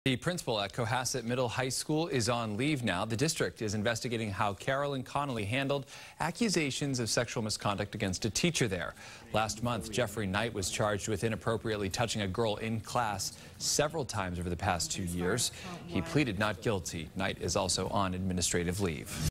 The principal at Cohasset Middle High School is on leave now. The district is investigating how Carolyn Connolly handled accusations of sexual misconduct against a teacher there. Last month, Jeffrey Knight was charged with inappropriately touching a girl in class several times over the past 2 years. He pleaded not guilty. Knight is also on administrative leave.